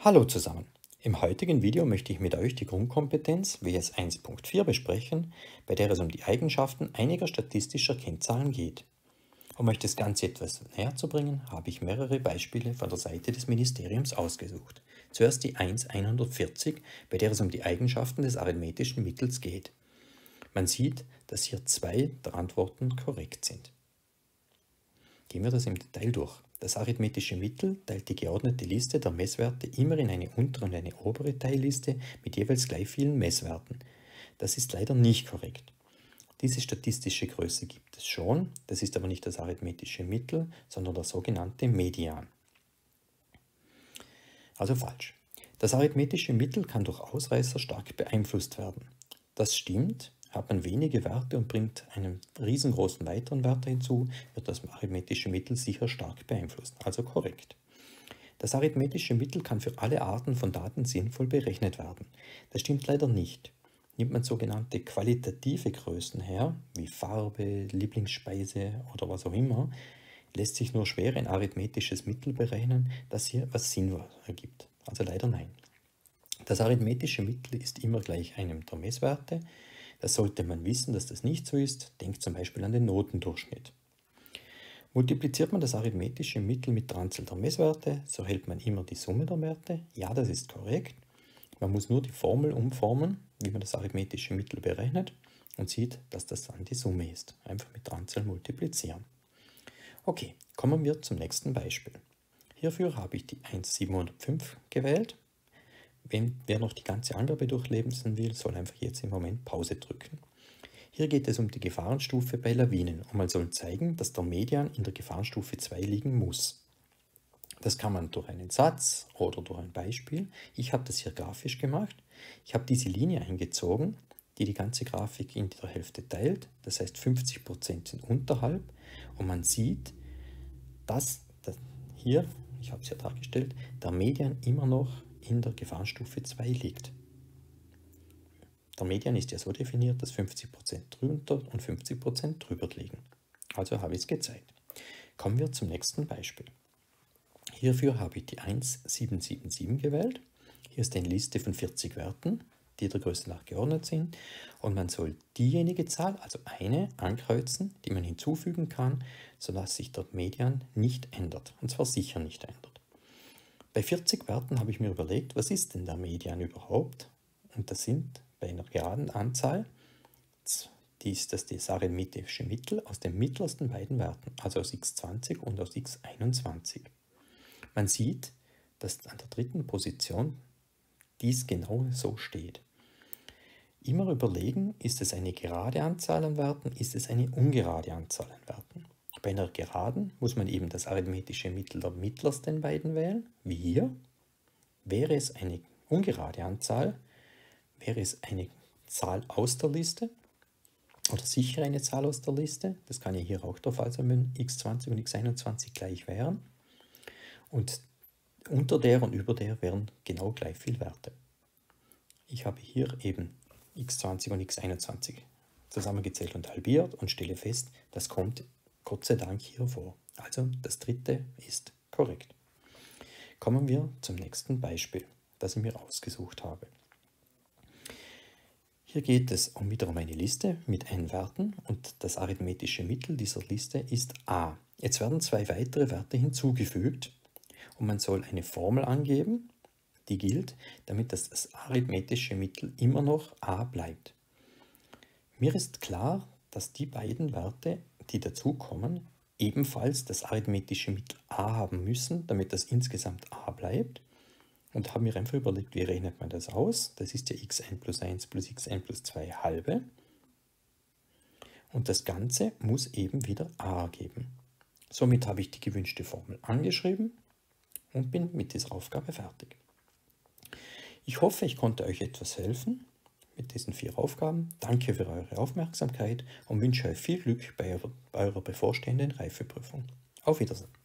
Hallo zusammen. Im heutigen Video möchte ich mit euch die Grundkompetenz WS 1.4 besprechen, bei der es um die Eigenschaften einiger statistischer Kennzahlen geht. Um euch das Ganze etwas näher zu bringen, habe ich mehrere Beispiele von der Seite des Ministeriums ausgesucht. Zuerst die 1.140, bei der es um die Eigenschaften des arithmetischen Mittels geht. Man sieht, dass hier zwei der Antworten korrekt sind. Gehen wir das im Detail durch. Das arithmetische Mittel teilt die geordnete Liste der Messwerte immer in eine untere und eine obere Teilliste mit jeweils gleich vielen Messwerten. Das ist leider nicht korrekt. Diese statistische Größe gibt es schon, das ist aber nicht das arithmetische Mittel, sondern der sogenannte Median. Also falsch. Das arithmetische Mittel kann durch Ausreißer stark beeinflusst werden. Das stimmt. Hat man wenige Werte und bringt einen riesengroßen weiteren Wert hinzu, wird das arithmetische Mittel sicher stark beeinflussen, also korrekt. Das arithmetische Mittel kann für alle Arten von Daten sinnvoll berechnet werden. Das stimmt leider nicht. Nimmt man sogenannte qualitative Größen her, wie Farbe, Lieblingsspeise oder was auch immer, lässt sich nur schwer ein arithmetisches Mittel berechnen, das hier was Sinn ergibt. Also leider nein. Das arithmetische Mittel ist immer gleich einem der Messwerte. Das sollte man wissen, dass das nicht so ist. Denkt zum Beispiel an den Notendurchschnitt. Multipliziert man das arithmetische Mittel mit der Anzahl der Messwerte, so erhält man immer die Summe der Werte. Ja, das ist korrekt. Man muss nur die Formel umformen, wie man das arithmetische Mittel berechnet und sieht, dass das dann die Summe ist. Einfach mit der Anzahl multiplizieren. Okay, kommen wir zum nächsten Beispiel. Hierfür habe ich die 1.705 gewählt. Wer noch die ganze Angabe durchlesen will, soll einfach jetzt im Moment Pause drücken. Hier geht es um die Gefahrenstufe bei Lawinen und man soll zeigen, dass der Median in der Gefahrenstufe 2 liegen muss. Das kann man durch einen Satz oder durch ein Beispiel. Ich habe das hier grafisch gemacht. Ich habe diese Linie eingezogen, die die ganze Grafik in der Hälfte teilt. Das heißt 50% sind unterhalb und man sieht, dass hier, ich habe es ja dargestellt, der Median immer noch in der Gefahrenstufe 2 liegt. Der Median ist ja so definiert, dass 50% drunter und 50% drüber liegen. Also habe ich es gezeigt. Kommen wir zum nächsten Beispiel. Hierfür habe ich die 1.777 gewählt. Hier ist eine Liste von 40 Werten, die der Größe nach geordnet sind. Und man soll diejenige Zahl, also eine, ankreuzen, die man hinzufügen kann, sodass sich der Median nicht ändert. Und zwar sicher nicht ändert. Bei 40 Werten habe ich mir überlegt, was ist denn der Median überhaupt? Und das sind bei einer geraden Anzahl, ist das arithmetische Mittel aus den mittlersten beiden Werten, also aus x20 und aus x21. Man sieht, dass an der dritten Position dies genau so steht. Immer überlegen, ist es eine gerade Anzahl an Werten, ist es eine ungerade Anzahl an Werten. Bei einer Geraden muss man eben das arithmetische Mittel der mittlersten beiden wählen, wie hier. Wäre es eine ungerade Anzahl, wäre es eine Zahl aus der Liste oder sicher eine Zahl aus der Liste. Das kann ja hier auch der Fall sein, wenn x20 und x21 gleich wären. Und unter der und über der wären genau gleich viele Werte. Ich habe hier eben x20 und x21 zusammengezählt und halbiert und stelle fest, das kommt Gott sei Dank hier vor. Also das dritte ist korrekt. Kommen wir zum nächsten Beispiel, das ich mir ausgesucht habe. Hier geht es wiederum eine Liste mit n Werten und das arithmetische Mittel dieser Liste ist a. Jetzt werden zwei weitere Werte hinzugefügt und man soll eine Formel angeben, die gilt, damit das arithmetische Mittel immer noch a bleibt. Mir ist klar, dass die beiden Werte, die dazukommen, ebenfalls das arithmetische Mittel a haben müssen, damit das insgesamt a bleibt. Und habe mir einfach überlegt, wie rechnet man das aus? Das ist ja xn plus 1 plus xn plus 2 halbe. Und das Ganze muss eben wieder a geben. Somit habe ich die gewünschte Formel angeschrieben und bin mit dieser Aufgabe fertig. Ich hoffe, ich konnte euch etwas helfen mit diesen 4 Aufgaben. Danke für eure Aufmerksamkeit und wünsche euch viel Glück bei eurer bevorstehenden Reifeprüfung. Auf Wiedersehen.